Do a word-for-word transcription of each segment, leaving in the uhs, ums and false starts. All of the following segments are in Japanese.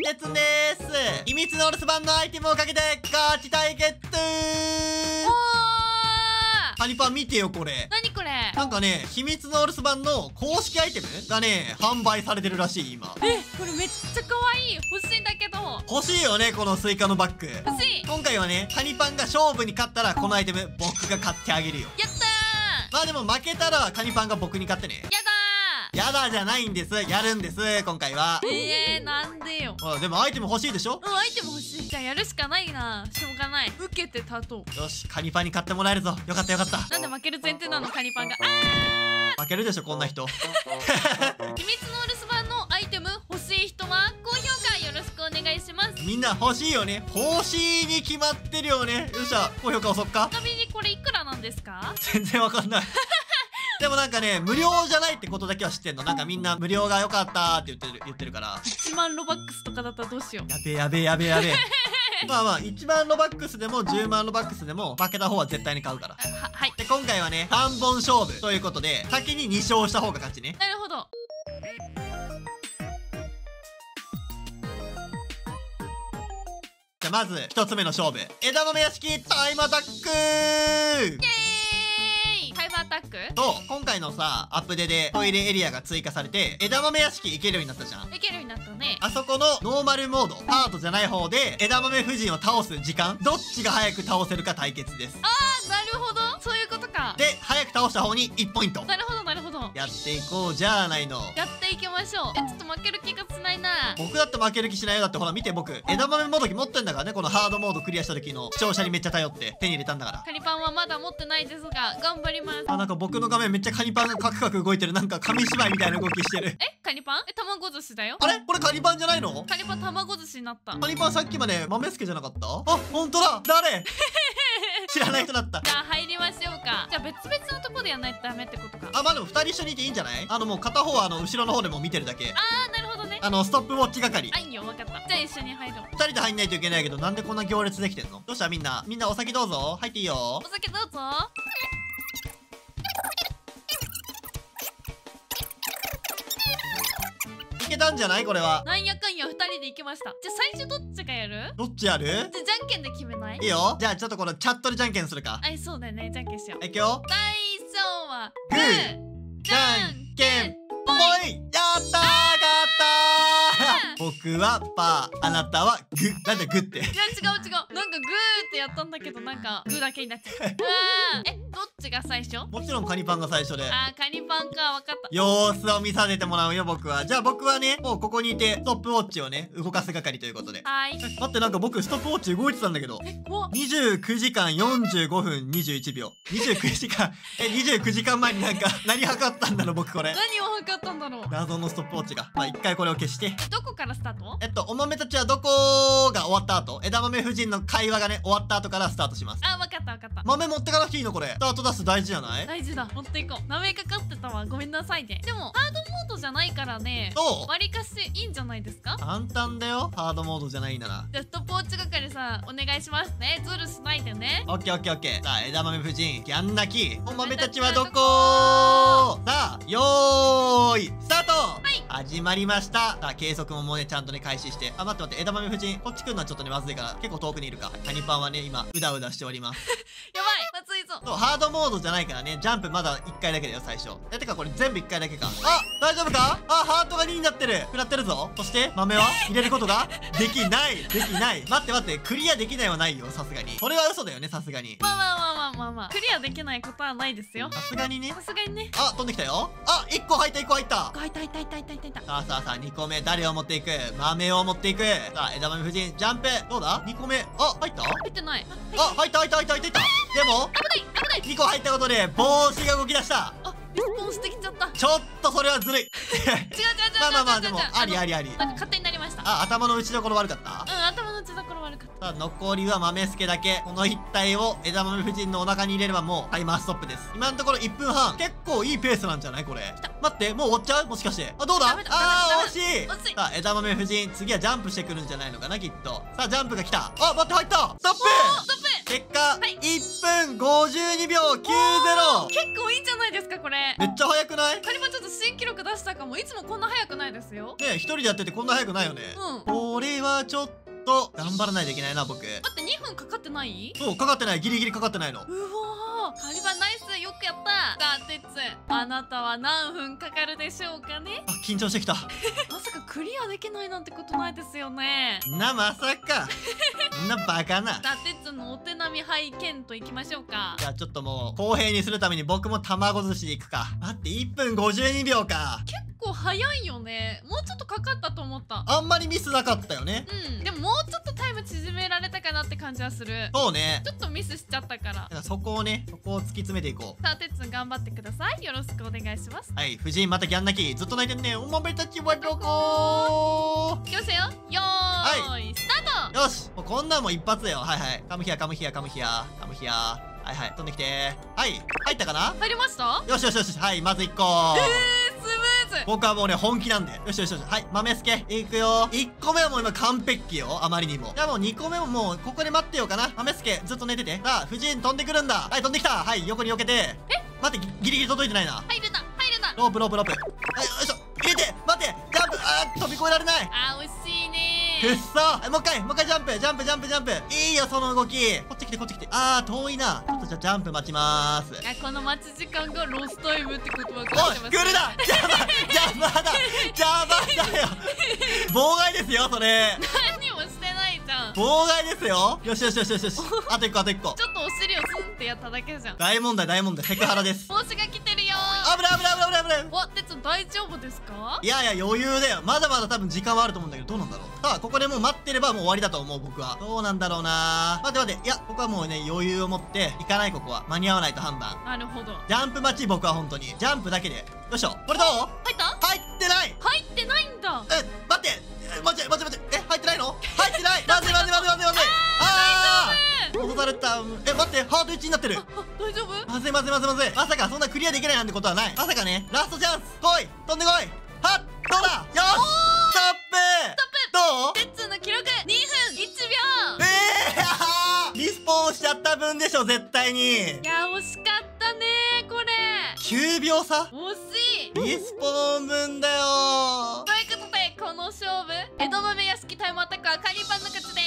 説です。秘密のお留守番のアイテムをかけてガチ対決。 おー、 カニパン見てよこれ。 なにこれ。 なんかね、秘密のお留守番の公式アイテムがね、販売されてるらしい今。 え、これめっちゃ可愛い。欲しいんだけど。 欲しいよねこのスイカのバッグ。 欲しい。 今回はね、カニパンが勝負に勝ったらこのアイテム僕が買ってあげるよ。 やったー。 まあでも負けたらカニパンが僕に買ってね。 やだやだじゃないんです。やるんです今回は。 ー。えー、なんでよ。 あでもアイテム欲しいでしょ。 うん、アイテム欲しい。じゃあやるしかないな。しょうがない。受けて立とう。 よし、カニパンに買ってもらえるぞ。よかったよかった。 なんで負ける前提なの、カニパンが。あ負けるでしょこんな人。 ー秘密のお留守番のアイテム欲しい人は高評価よろしくお願いします。 みんな欲しいよね。欲しいに決まってるよね。よっしゃ、高評価押そっか。 ちなみにこれいくらなんですか？ 全然わかんない。でもなんかね、無料じゃないってことだけは知ってんの。なんかみんな無料が良かったって言ってる、言ってるから。 いちまんロバックスとかだったらどうしよう。 やべえやべえやべえやべえ。まあまあ、いちまんロバックスでもじゅうまんロバックスでも負けた方は絶対に買うから。 は、はい。 で、今回はね、さんぼん勝負ということで、先にに勝した方が勝ちね。 なるほど。 じゃあまず、ひとつめの勝負。枝豆屋敷タイムアタックイエーイ。タイムアタックと、今回のさ、アップデでトイレエリアが追加されて、枝豆屋敷行けるようになったじゃん。 いけるようになったね。 あそこのノーマルモード、ハートじゃない方で、枝豆夫人を倒す時間、どっちが早く倒せるか対決です。 あー、なるほど。そういうことか。 で、早く倒した方にいちポイント。 なるほど、なるほど。 やっていこうじゃないの。 やっていきましょう。え、ちょっと負ける気がしないな。 僕だって負ける気しないよ。だってほら見て僕、枝豆もどき持ってんだからね。このハードモードクリアした時の視聴者にめっちゃ頼って手に入れたんだから。 カニパンはまだ持ってないですが、頑張ります。 あ、なんか僕の画面めっちゃカニパンがカクカク動いてる。なんか紙芝居みたいな動きしてる。 え、カニパン？え、卵寿司だよ。 あれこれカニパンじゃないの？ カニパン卵寿司になった。 カニパンさっきまで豆助じゃなかった？あ、ほんとだ。誰？知らない人だった。 じゃあ入りましょうか。じゃあ別々のとこでやんないとダメってことか。 あ、まあでもふたり一緒にいていいんじゃない？あのもう片方はあの後ろの方でも見てるだけ。 あー、なるほどね。 あのストップウォッチ係。 あ、いいよ、わかった。じゃあ一緒に入ろう。 ふたりで入んないといけないけど、なんでこんな行列できてんの？どうしたみんな。みんなお酒どうぞ。入っていいよお。酒どうぞ。 いけたんじゃないこれは。 なんやかんや二人で行きました。じゃあ最初どっちがやる？ どっちやる？ じゃあじゃんけんで決めない？ いいよ。じゃあちょっとこのチャットでじゃんけんするか。 はい、そうだよね。じゃんけんしよう。 いくよ。 最初はグーじゃんけんぽい。やったー勝ったー僕はパー、あなたはグー。なんでグーって。 いや、違う違う。なんかグーってやったんだけど、なんかグーだけになっちゃった。うわー。え、どっちが最初？ もちろんカニパンが最初で。 あー、カニパンか。わかった。 様子を見させてもらうよ僕は。じゃあ僕はね、もうここにいてストップウォッチをね、動かす係ということで。 はーい。 待って、なんか僕ストップウォッチ動いてたんだけど。 え、怖っ。 にじゅうくじかんよんじゅうごふんにじゅういちびょう。にじゅうくじかん、え、にじゅうくじかんまえになんか何測ったんだろう僕これ。 何を測ったんだろう。 謎のストップウォッチが。まあ一回これを消して。 どこからスタート？ えっと、お豆たちはどこが終わった後、枝豆夫人の会話がね、終わった後からスタートします。 あ、わかったわかった。 豆持ってかなくていいのこれ。スタートダッシュ大事じゃない？ 大事だ。持っていこう。なめかかってたわ。ごめんなさいね。でも、ハードモードじゃないからね。 そうわりかしいいんじゃないですか？ 簡単だよ。ハードモードじゃないなら。 じゃあ、ストップウォッチ係さん、お願いしますね。ズルしないでね。 オッケーオッケーオッケー。さあ、枝豆夫人、ギャン泣き。お豆たちはどこ？さあ、よーい、スタート！はい。始まりました。さあ、計測ももうね、ちゃんとね、開始して。あ、待って待って、枝豆夫人、こっち来るのはちょっとね、まずいから、結構遠くにいるか。カニパンはね、今、うだうだしております。 やばい、まずいぞ。 そう、ハードモードじゃないからね、ジャンプまだいっかいだけだよ、最初。え、てかこれ全部いっかいだけか。あ、大丈夫か？あ、ハートがにになってる。食らってるぞ。そして、豆は入れることができない。できない。待って待って、クリアできないはないよ、さすがに。それは嘘だよね、さすがに。 まあまあまあまあまあまあ。クリアできないことはないですよ。 さすがにね。 さすがにね。 あ、飛んできたよ。あ、いっこ入った、いっこ入った。 あ、いたいたいたいたいたいた。 さあさあさあ、にこめ、誰を持っていく？豆を持っていく。さあ、枝豆夫人、ジャンプ。どうだ ?に 個目。あ、入った入ってない。 あ、入った入った入った入った入った。でも、 危ない危ない。 にこ入ったことで、帽子が動き出した。 あ、リスポーンしてきちゃった。違う違う違うちょっとそれはずるい。 違う違う違う。 まあまあまあ、でも、ありありあり。 なんか勝手になりました。 あ、頭の打ちどころ悪かった。 うん、頭の打ちどころ悪かった。 さあ、残りは豆助だけ。この一体を枝豆夫人のお腹に入れればもうタイマーストップです。今のところいっぷんはん。結構いいペースなんじゃないこれ。待って、もう終わっちゃうもしかして。あ、どうだ？ ダメだあー、 ダメだ惜しい。 惜しい。 さあ、枝豆夫人、次はジャンプしてくるんじゃないのかな、きっと。さあ、ジャンプが来た。あ、待って、入った。ストップ。 ストップ。 結果、はい、いっぷんごじゅうにびょうきゅうゼロ。 結構いいんじゃないですかこれ。 めっちゃ早くない？ カニパンちょっと新記録出したかも。いつもこんな早くないですよ。 ねえ、一人でやっててこんな早くないよね。 うん。 これはちょっと頑張らないといけないな僕。 待ってにふんかかってない？ そう、かかってない。ギリギリかかってないの。 うわー、カニパンナイス、よくやった。さあテッツ、あなたは何分かかるでしょうかね。 あ、緊張してきた。 まさかクリアできないなんてことないですよね。 な、まさか。そんなバカな。 さあテッツのお手並み拝見といきましょうか。 じゃあちょっともう公平にするために僕も卵寿司でいくか。待って、いっぷんごじゅうにびょうか。 結構早いよね。もうちょっとかかったと思った。 あんまりミスなかったよね。 うん、でももうちょっとタイム縮められたかなって感じはする。 そうね。 ちょっとミスしちゃったから。 だからそこをね、そこを突き詰めていこう。 さあテッツ頑張ってください。よろしくお願いします。 はい、藤井またギャン泣きずっと泣いてんね。お豆たちはどこー。いきますよ。よーい、はい、スタート。 よし、もうこんなんも一発だよ。はいはい、カムヒアカムヒアカムヒアカムヒア。はいはい、飛んできて。はい、入ったかな？ 入りました。 よしよしよし。はい、まずいっこ。 えー、スムーズ。 僕はもうね本気なんで。よしよしよし。はい、豆すけいくよ。いっこめはもう今完璧よ、あまりにも。じゃあもうにこめももうここで待ってようかな。豆すけずっと寝てて。さあ藤井飛んでくるんだ。はい、飛んできた。はい、横に避けて。え、待って、ギリギリ届いてないな。 入るな入るな。 ロープロープロープ。はい、よいしょ。入れて、待って、ジャンプ。あー、飛び越えられない。 あー、惜しいねくっそ。はい、もう一回もう一回ジャンプジャンプジャンプジャンプ。いいよその動き。こっち来てこっち来て。あー、遠いな。ちょっとじゃあジャンプ待ちまーす。 いや、この待ち時間がロスタイムってことは分かおい、 ってます。 来るな。邪魔邪魔だ邪魔だよ。妨害ですよそれ。 何もしてないじゃん。 妨害ですよ。よしよしよしよしよし。あと一個あと一個。 ちょっとお尻をスンってやっただけじゃん。 大問題大問題。セクハラです。 帽子が来てるよー。危ない危ない危ない危ない危ない。 お、てつ大丈夫ですか？ いやいや余裕だよ。まだまだ多分時間はあると思うんだけど、どうなんだろう。さあここでもう待ってればもう終わりだと思う僕は。どうなんだろうな。待って待って。いやここはもうね余裕を持って行かない。ここは間に合わないと判断。 なるほど。 ジャンプ待ち僕は本当にジャンプだけで。よいしょ。これどう？ 入った？ 入ってない。 入ってないんだ。 え、待って。え、待って待って待って。え、入ってないの？入ってない。待って待って待って待って待って。ああ。落とされた。え、待って、ハートいちになってる。 大丈夫？ まずいまずいまずいまずい。まさかそんなクリアできないなんてことはない。まさかね。ラストチャンス。来い。飛んでこい。はっ、どうだ。よし。ストップ。どう？ テッツの記録にふんいちびょう。 えー、リスポーンしちゃった分でしょ絶対に。いや、惜しかったねこれ。 きゅうびょう差。 惜しい。 リスポーン分だよ。 ということでこの勝負、江戸豆屋敷タイムアタックはカニパンの勝ちです。イ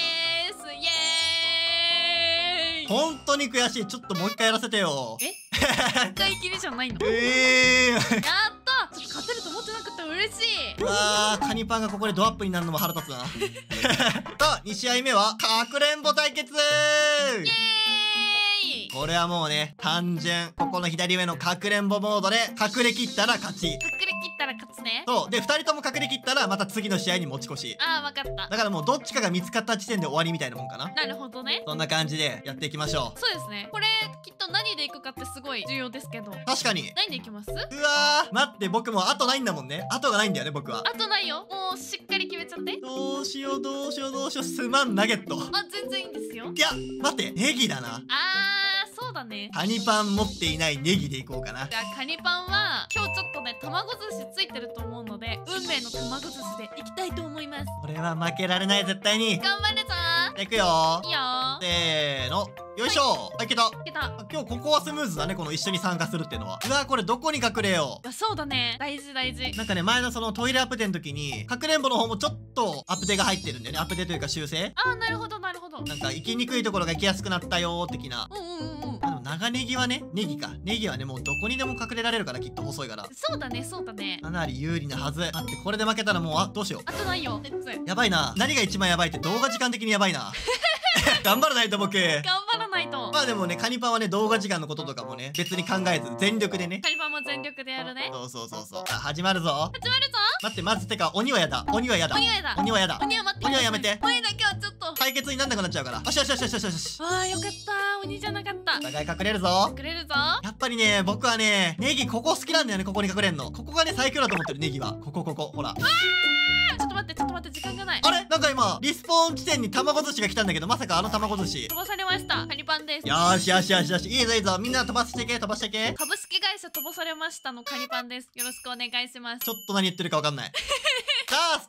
エーイ。 本当に悔しい。ちょっともう一回やらせてよ。 え一回きりじゃないの？ えー、やった。ちょっと勝てると思ってなくて嬉しい。 うわー、カニパンがここでドアップになるのも腹立つな。さあに試合目はかくれんぼ対決。イエーイ。これはもうね単純。ここの左上のかくれんぼモードで隠れきったら勝ち。 隠れきったら勝つね。 そうでふたりとも隠れきったらまた次の試合に持ち越し。 ああ、分かった。 だからもうどっちかが見つかった時点で終わりみたいなもんかな。 なるほどね。 そんな感じでやっていきましょう。 そうですね。これきっと何でいくかってすごい重要ですけど。 確かに。 何でいきます？うわー、待って、僕もう後ないんだもんね。後がないんだよね僕は。 あとないよ。もうしっかり決めちゃって。 どうしようどうしようどうしよう。すまんナゲット。 あ、全然いいんですよ。 いや待って、ネギだな。 あー、そうだね。 カニパン持っていないネギでいこうかな。 じゃあカニパンは今日ちょっとね卵寿司ついてると思うので、運命の卵寿司でいきたいと思います。 これは負けられない絶対に。 頑張るぞいくよ。 いいよ。 せーの、よいしょ。はい、いけた。 いけた。 今日ここはスムーズだね、この一緒に参加するっていうのは。うわ、これどこに隠れよあ、そうだね。大事大事。 う。なんかね、前のそのトイレアップデーの時にかくれんぼの方もちょっとアップデが入ってるんだよね。アップデというか修正。 あー、なるほどなるほど。 なんか行きにくいところが行きやすくなったよー的な。 うんうんうんうん。 あ、でも長ネギはね、ネギか。ネギはね、もうどこにでも隠れられるから、きっと細いから。 そうだねそうだね。 かなり有利なはず。待って、これで負けたらもう、あ、どうしよう。 あとないよ。レッツ。 やばいな。何が一番やばいって動画時間的にやばいな。頑張らないと僕。 頑張らないと。 まあでもね、カニパンはね、動画時間のこととかもね、別に考えず全力でね。 カニパンも全力でやるね。 そうそうそうそう。さあ始まるぞ。 始まるぞ。 待って、まずてか鬼はやだ。鬼はやだ。 鬼はやだ。 鬼はやだ。 鬼は待って。 鬼はやめて。 鬼だけはちょっと対決になんなくなっちゃうから。よしよしよしよしよしよし。 あー、よかった。鬼じゃなかった。 お互い隠れるぞ。 隠れるぞ。 やっぱりね、僕はね、ネギここ好きなんだよね。ここに隠れんの。ここがね、最強だと思ってるネギは。ここここ、ほら。 ちょっと待ってちょっと待って、時間がない。 あれ、なんか今リスポーン地点に卵寿司が来たんだけど、まさかあの卵寿司。 飛ばされました。カニパンです。 よーしよしよしよし。いいぞいいぞ。みんな飛ばしていけ飛ばしていけ。 株式会社飛ばされましたのカニパンです。よろしくお願いします。 ちょっと何言ってるかわかんない。さあスタート。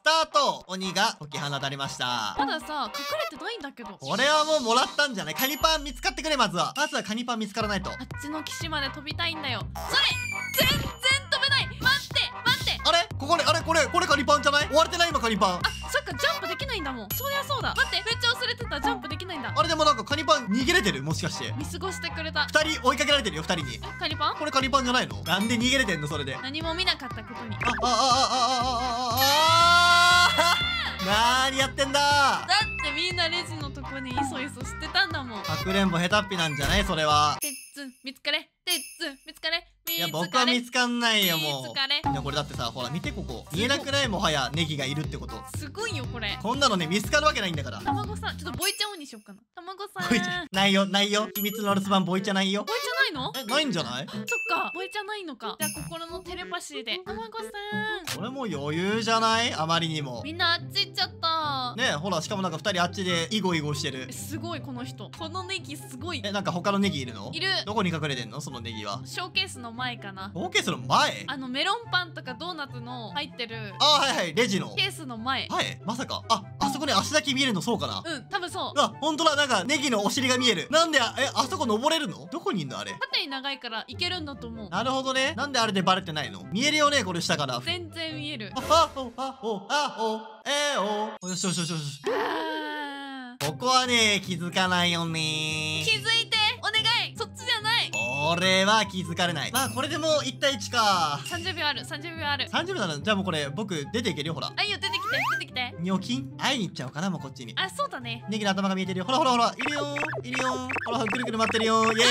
と鬼が解き放たれました。 まださ隠れてないんだけど。 これはもうもらったんじゃない？カニパン見つかってくれ。まずはまずはカニパン見つからないと。 あっちの岸まで飛びたいんだよ。それ全然飛べない。待って待って。 あれここであれこれこれカニパンじゃない？終われてない今カニパン。 あそっかジャンプできないんだもん。そりゃそうだ。待ってめっちゃ忘れてた。ジャンプできないんだ。 あれでもなんかカニパン逃げれてる？もしかして見過ごしてくれた。 ふたり追いかけられてるよ。ふたりに。 えカニパン？ これカニパンじゃないの？なんで逃げれてんのそれで。 何も見なかったことに。 あああああああああなーにやってんだ。 だってみんなレジのとこにいそいそしてたんだもん。 かくれんぼ下手っぴなんじゃないそれは。 てっつん見つかれ。てっつん見つかれ。 いや僕は見つかんないよもう。 見つかれ。 いやこれだってさほら見てここ見えなくない？もはやネギがいるってこと。 すごいよこれ。 こんなのね見つかるわけないんだから。 卵さんちょっとボイちゃんにしようかな。卵さんボイちゃんないよないよ。秘密の留守番ボイちゃないよ。 ボイちゃないの？ えないんじゃない？ そっかボイちゃないのか。じゃあ心のテレパシーで卵さん。 これもう余裕じゃない？あまりにも。 みんなあっち行っちゃったねえほらしかもなんかふたりあっちでイゴイゴしてる。 すごいこの人。このネギすごい。 えなんか他のネギいるの？ いる。 どこに隠れてんのそのネギは？ ショーケースの前かな。 ショーケースの前？ あのメロンパンとかドーナツの入ってるあはいはいレジのケースの前。 前まさかああそこに足だけ見えるのそうかな。 うん多分そう。 うわ本当だなんかネギのお尻が見える。なんであえあそこ登れるの？どこにいんのあれ？ 縦に長いからいけるんだと思う。 なるほどね。なんであれでバレてないの？見えるよねこれ下から。 全然見える。 ああおあおあおえおよしよしよしよし。 あーここはね気づかないよね。 気づいてお願い。そっちじゃない。 これは気づかれない。まあこれでもういちたいいちか。 さんじゅうびょうある。さんじゅうびょうある。 さんじゅうびょうなの。じゃあもうこれ僕出ていけるよほら。 あいいよ出てきて出てきて。 ニョキン会いに行っちゃおうかなもうこっちに。 あそうだね。 ネギの頭が見えてるよ。ほらほらほらいるよいるよ。ほらぐるぐる回ってるよ。イエ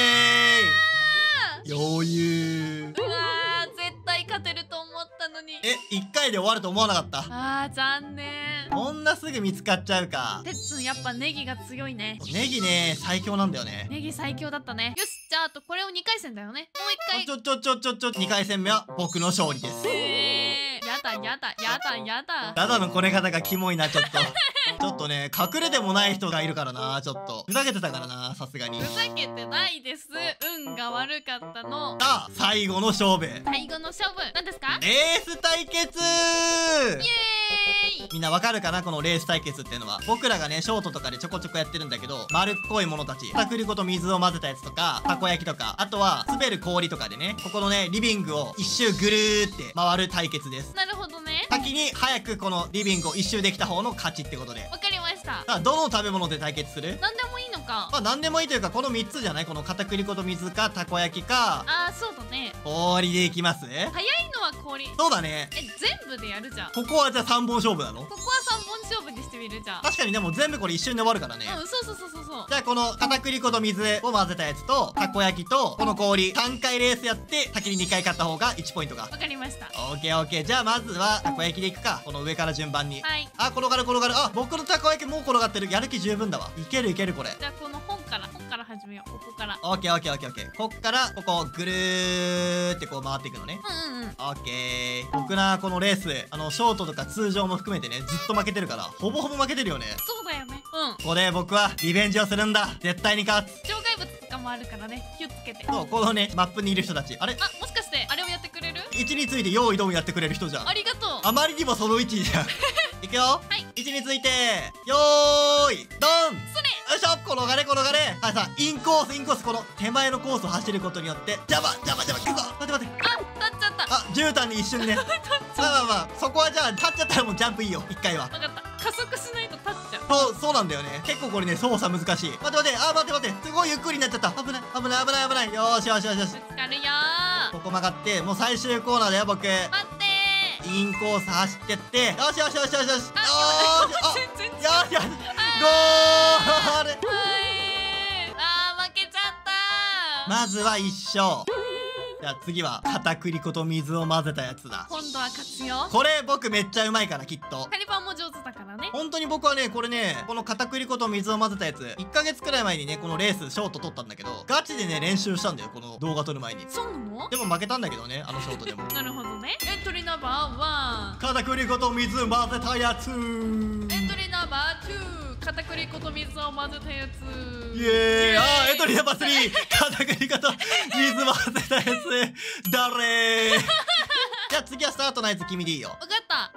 ーイ余裕。 うわー絶対勝てると思ったのに。 えいっかいで終わると思わなかった。 あー残念。 こんなすぐ見つかっちゃうか。 てっつんやっぱネギが強いね。 ネギね最強なんだよね。 ネギ最強だったね。よしじゃああとこれをにかい戦だよね。もういっかい。 ちょちょちょちょちょにかい戦目は僕の勝利です。 えー、やだやだやだやだ。 ただのこね方がキモいなちょっとちょっとね隠れてもない人がいるからな。ちょっとふざけてたからなさすがに。 ふざけてないです。運が悪かったの。 さあ最後の勝負。 最後の勝負何ですか？ レース対決。 イエーイ。 みんなわかるかなこのレース対決っていうのは。僕らがねショートとかでちょこちょこやってるんだけど丸っこいものたち片栗粉と水を混ぜたやつとかたこ焼きとかあとは滑る氷とかでねここのねリビングを一周ぐるーって回る対決です。 なるほどね。 先に早くこのリビングを一周できた方の勝ちってことで。 わかりました。 さあどの食べ物で対決する？ 何でもいいのか。 まあ何でもいいというかこのみっつじゃない？この片栗粉と水かたこ焼きかあーそうだね。 氷でいきます？ 早いのは氷。 そうだね。 え全部でやるじゃん。こここはじゃあさんぼん勝負なの？ こはさんぼん勝負にしてみるじゃん。 確かにでも全部これ一瞬で終わるからね。 うんそうそうそうそうそう。 じゃあこの片栗粉と水を混ぜたやつとたこ焼きとこの氷さんかいレースやって先ににかい勝った方がいちポイントか。 わかりました。 オーケーオーケー。じゃあまずはたこ焼きでいくか。この上から順番に。 はい。 あ転がる転がる。あ僕のたこ焼きもう転がってる。やる気十分だわ。いけるいけるこれ。 じゃあこの本から本から始めよう。ここからオーケーオーケーオーケーオーケー。こっからここぐるーってこう回っていくのね。 うんうんうん。 オーケー。僕なこのレースあのショートとか通常も含めてねずっと負けてるからほぼほぼ負けてるよね。 そうだよね。うん。 ここで僕はリベンジをするんだ。絶対に勝つ。 障害物とかもあるからね気をつけて。 そうこのねマップにいる人たちあれあもしかしてあれをやってくれる？ 位置について用意ドンやってくれる人じゃん。 ありがとう。 あまりにもその位置じゃんいくよ。 はい位置についてよーいドン。 それ。 よいしょ転がれ転がれ。はいさインコースインコースこの手前のコースを走ることによって邪魔邪魔邪魔くぞ。待って待ってあ立っちゃった。 あ絨毯に一瞬ねまあまあまあそこはじゃあ立っちゃったらもうジャンプいいよいっかいは。 わかった。加速しないと立っちゃう。 そうそうなんだよね。結構これね操作難しい。待って待ってあ待って待ってすごいゆっくりになっちゃった。危ない危ない危ない危ない。よーしよしよしよし。 ぶつかるよー。 ここ曲がってもう最終コーナーだよ僕。 待ってインコース走ってってよしよしよしよしよし。 あよーしあ全然違う。 よしよしゴール。 はいあー負けちゃったー。 まずはいっ勝。じゃあ次は片栗粉と水を混ぜたやつだ。 今度は勝つよ。 これ僕めっちゃうまいからきっと。 カニパンも上手だからね。 本当に僕はねこれねこの片栗粉と水を混ぜたやついっかげつくらい前にねこのレースショート撮ったんだけどガチでね練習したんだよこの動画撮る前に。 そうなの？ でも負けたんだけどねあのショートでもなるほどね。エントリーナンバーワン。 片栗粉と水混ぜたやつ。 エントリーナンバーツー。片栗粉と水を混ぜたやつ。 イエーイ。あーエントリーナンバースリー片栗粉と水混ぜたやつ誰じゃあ次はスタートのやつ君でいいよ。 わかった。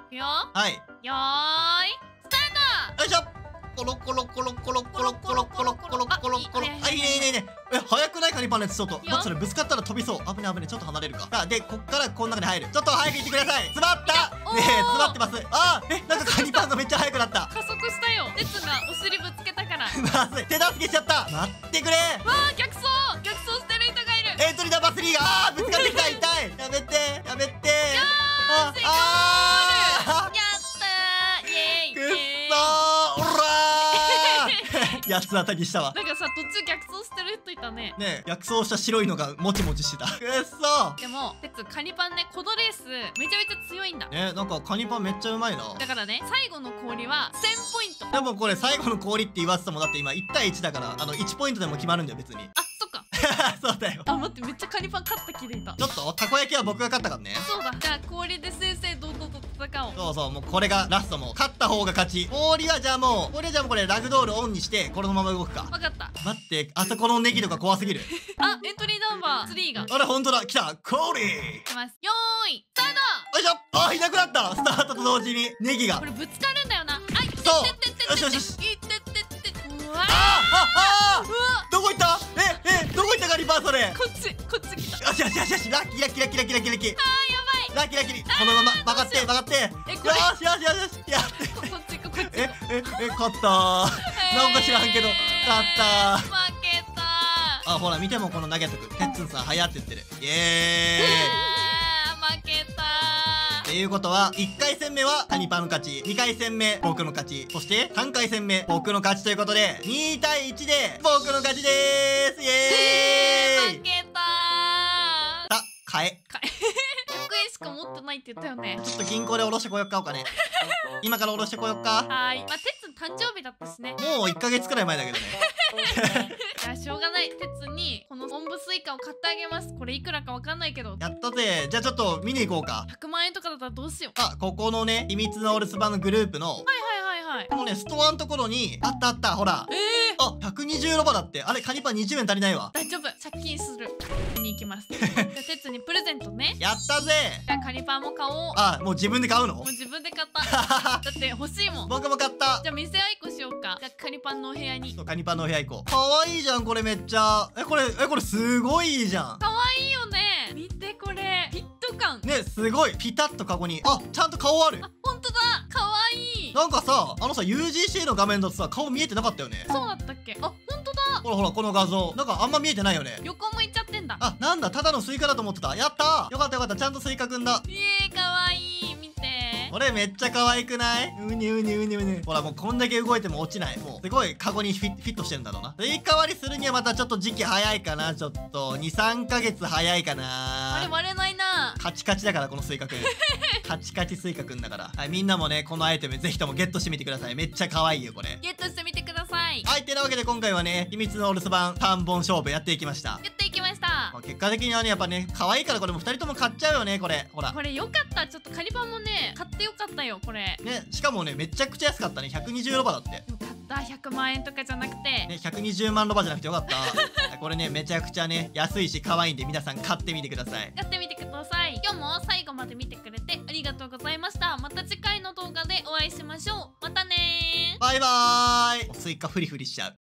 くよ。 はい。 よーいスタート。 よいしょ。コロコロコロコロコロコロコロコロコロコロ。あ、いいねいいねいいね。え、早くないカニパンのやつちょっと。待って、それぶつかったら飛びそう。危ね危ね、ちょっと離れるか。さあ、で、こっからこの中に入る。ちょっと早く行ってください。詰まった。ねえ、詰まってます。あー、え、なんかカニパンがめっちゃ速くなった。 加速したよ。鉄がお尻ぶつけたから。 まずい、手助けしちゃった。待ってくれ。 わあ、逆走逆走してる人がいる。 エントリーナンバースリーが、あー、ぶつかってきた。痛い。やめてやめて。ああー、 あー、 やったー、イエーイ。 くっそー、おらー。八つ当たりしたわ。 なんかさ、途中逆走してる人いたね。 ねえ、逆走した白いのがもちもちしてた。くっそでも鉄カニパンね、コドレースめちゃめちゃ強いんだ。 ー。ね、なんかカニパンめっちゃうまいな。 だからね、最後の氷はせんポイント。 でもこれ最後の氷って言わせても、だって今いち対いちだから、あのいちポイントでも決まるんだよ別に。 あ、そっか。 そうだよ。 あ、待って、めっちゃカニパン勝った気でいた。 ちょっとたこ焼きは僕が勝ったからね。 そうだ。じゃあ氷で正々堂々と戦おう。 そうそう、もうこれがラスト、もう勝った方が勝ち。氷はじゃあもう氷はじゃあもうこれラグドールオンにしてこのまま動くか。 わかった。 待って、あそこのネギとか怖すぎる。 あ、エントリーナンバースリーがあれほんとだ、来た。氷。よいきます。よーいスタート。 いしょ。あ、いなくなった。スタートと同時にネギが。 これぶつかるんだよな。あいってってそうってってってよしよしよしいってってってってうわー。 あああうわ、 どこ行った。ええ、どこ行ったカニパンそれ。 こっちこっち来た。 よしよしよしよし、ラッキーラッキーラッキーラッキーラッキーラッキー。 あー、やばい。 ラッキーラッキー。このまま曲がって曲がって。よえ、これしよしよしよし。やって。 こっち行こうこっちえ行こう。 ええ、勝ったー。なんか知らんけど勝ったー。 負けたー。 あ、ほら見てもこのナゲットくん、てっつんさん流行ってってる。イエーイ。 あー、負けたっていうことはいっかい戦目はカニパンの勝ち、にかい戦目僕の勝ち、そしてさんかい戦目僕の勝ちということでに対いちで僕の勝ちでーす。イー。 エーイ。 負けたー。 あ、買え。 かひゃくえんしか持ってないって言ったよね。 ちょっと銀行で下ろしてこよっかお金。今から下ろしてこよっか。 はーい。まあ、鉄誕生日だったしね。 もういっかげつくらい前だけどね。 じゃあしょうがない。鉄にこのおんぶスイカを買ってあげます。これいくらかわかんないけど。 やったぜ。じゃあちょっと見に行こうか。 ひゃくまんえんとかだったらどうしよう。 あ、ここのね秘密のお留守番のグループのはいはいはいはい。 このねストアのところにあったあった、ほら。 えー、 あ、ひゃくにじゅうロバだって。あれカニパンにじゅうえん足りないわ。 大丈夫。借金する。見に行きます。じゃあ鉄にプレゼントね。 やったぜ。 じゃあカニパンも買おう。 あ、もう自分で買うのもう？自分で買った。だって欲しいもん。 僕も買った。 じゃあ店合いっこしようか。じゃあカニパンのお部屋に。 そう、カニパンのお部屋行こう。かわいいじゃんこれめっちゃ。え、これえこれすごいいいじゃん。 かわいいよね。見てこれ。フィット感。 ね、すごいピタッとカゴに。あ、ちゃんと顔ある。 あ、ほんとだ。かわいい。 なんかさ、あのさ ユージーシー の画面だとさ顔見えてなかったよね。 そうだったっけ。あ、ほんとだ。 ほらほらこの画像なんかあんま見えてないよね。 横向いちゃってんだ。 あ、なんだただのスイカだと思ってた。やったー。よかったよかった、ちゃんとスイカくんだ。 えー、かわいい。見て。 これめっちゃ可愛くない？うにうにうにうに。ほらもうこんだけ動いても落ちない。もうすごいカゴにフィッフィットしてるんだろうな。スイカ割りするにはまたちょっと時期早いかな。ちょっとにさんかげつ早いかな。 あれ割れないな。 カチカチだからこのスイカくん。カチカチスイカくんだから。はい、みんなもねこのアイテムぜひともゲットしてみてください。めっちゃ可愛いよこれ。 ゲットしてみてください。 はい、てなわけで今回はね秘密のお留守番さんぼん勝負やっていきました。 やっていきました。 まあ結果的にはねやっぱね可愛いからこれもふたりとも買っちゃうよねこれ。ほらこれよかった。ちょっとカニパンもね買ってよかったよこれ。 ね、しかもねめちゃくちゃ安かったね。ひゃくにじゅうロバだって。 よかった。ひゃくまんえんとかじゃなくて、 ね、ひゃくにじゅうまんロバじゃなくてよかったこれねめちゃくちゃね安いし可愛いんで皆さん買ってみてください。 やってみてください。今日も最後まで見てくれてありがとうございました。また次回の動画でお会いしましょう。またねー。 バイバーイ。スイカフリフリしちゃう。